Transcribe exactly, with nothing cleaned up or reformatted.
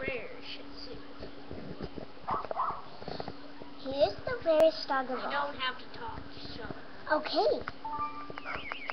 rare Shih Tzu. He is the rarest dog of all. You don't have to talk, so. Okay.